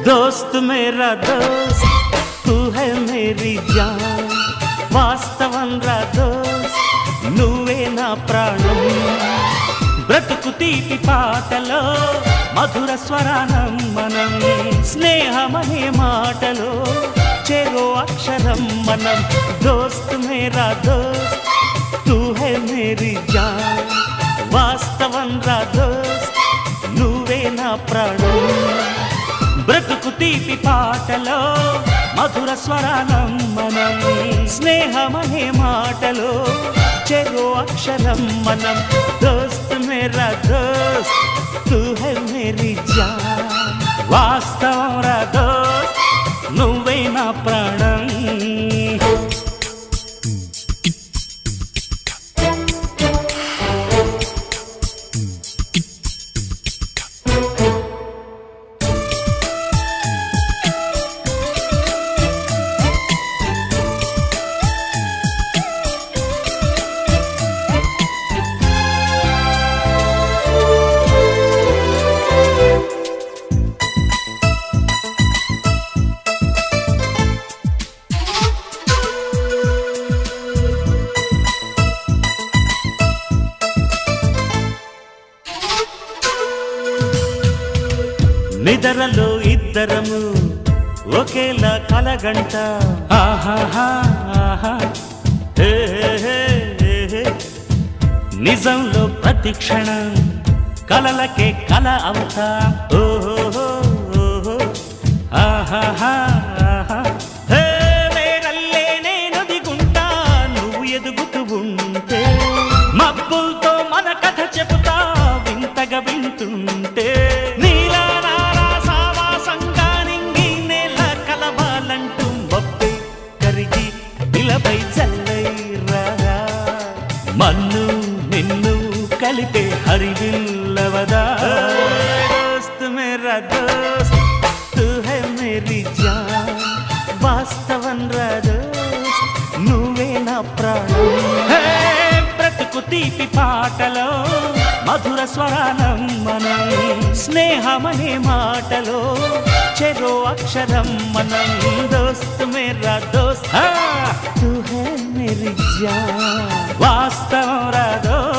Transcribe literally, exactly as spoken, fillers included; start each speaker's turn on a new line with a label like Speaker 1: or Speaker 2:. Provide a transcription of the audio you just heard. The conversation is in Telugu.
Speaker 1: दोस्त मेरा दोस्त तू है मेरी जान వాస్తవం రా దోస్త్ నువ్వే నా ప్రాణం బ్రతుకు తీపి పాటలో మధుర స్వరానం మనం స్నేహమనే మాటలో చెరో అక్షరం మనం దోస్త్ మేరా దోస్త్ తూ హై మేరీ జాన్ వాస్తవం రా దోస్త్ నువ్వే నా ప్రాణం బ్రతుకు తీపి పాటలో మధుర స్వరానం మనం స్నేహమనే మాటలో చెరో అక్షరం మనం దోస్త్ మేరా దోస్త్ తూ హై మేరీ జాన్ వాస్తవం రా దోస్త్ నువ్వే నా ప్రాణం నిదరలో ఇద్దరము ఒకేలా కలగంట ఆహాహా ఆహా హే హే హే నిజంలో ప్రతి క్షణం కలలకే కల అవుతా ఓహో ఓహో ఆహాహా ఆహా హే నేనల్లే నేను దిగుంటా నువ్వు ఎదుగుతూ ఉంటే మబ్బులతో మన కథ చెబుతా వింతగా వింటుంటే మన్ను నిన్ను కలిపే హరివిల్లవదా దోస్త్ మేరా దోస్త్ తూ హై మేరీ జాన్ వాస్తవం రా దోస్త్ నువ్వే నా ప్రాణం బ్రతుకు తీపి పాటలో మధుర స్వరానం మనం స్నేహమనే మాటలో చెరో అక్షరం మనం దోస్త్ మేరా దోస్త్ తూ హై మేరీ జాన్ వాస్తవం రా దోస్త్